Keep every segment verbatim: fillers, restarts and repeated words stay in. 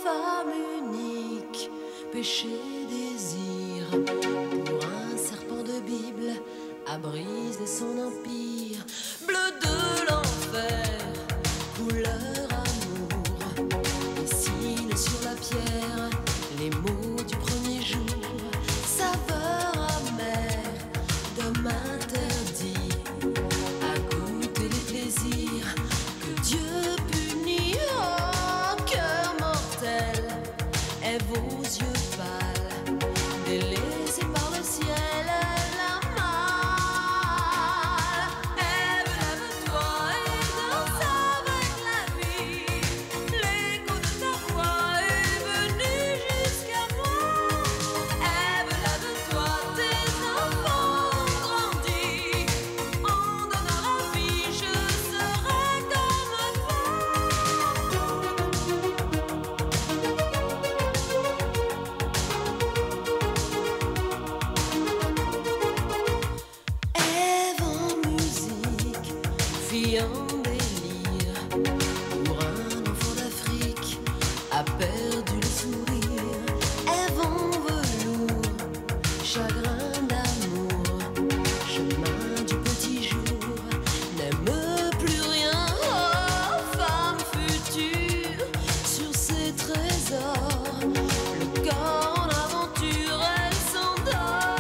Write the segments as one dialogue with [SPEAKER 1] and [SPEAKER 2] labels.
[SPEAKER 1] femme unique, péché, désir, pour un serpent de Bible, à briser son empire. Bleu de l'enfer, couleur amour, dessine sur la pierre les mots du premier jour. Saveur amère d'homme interdit, à goûter les plaisirs que Dieu punit. Oh, cœur mortel, et vos yeux pâles, délaissés par le ciel. Fille en délire, pour un enfant d'Afrique, a perdu le sourire. Ève en velours, chagrin d'amour, chemin du petit jour, n'aime plus rien. Oh, femme future, sur ses trésors, le corps en aventure, elle s'endort.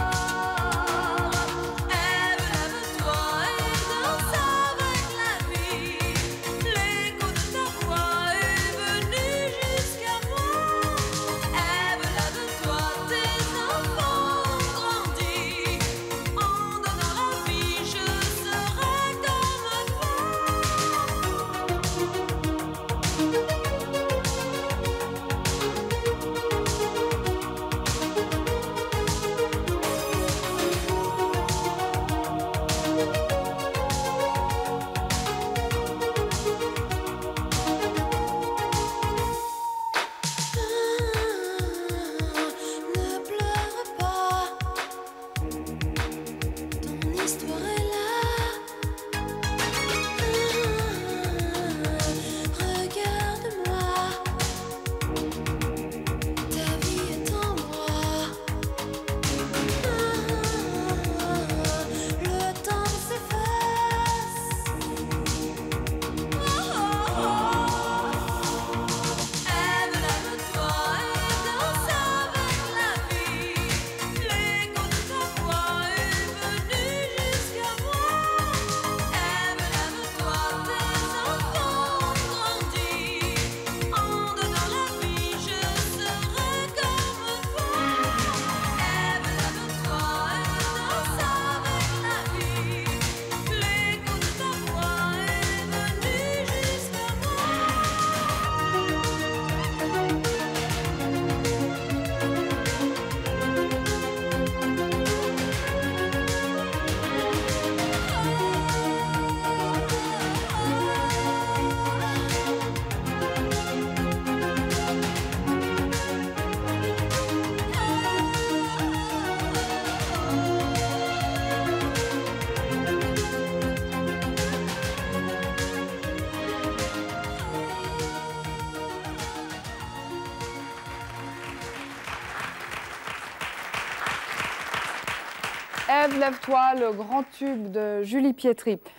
[SPEAKER 2] Ève, lève-toi, le grand tube de Julie Pietri.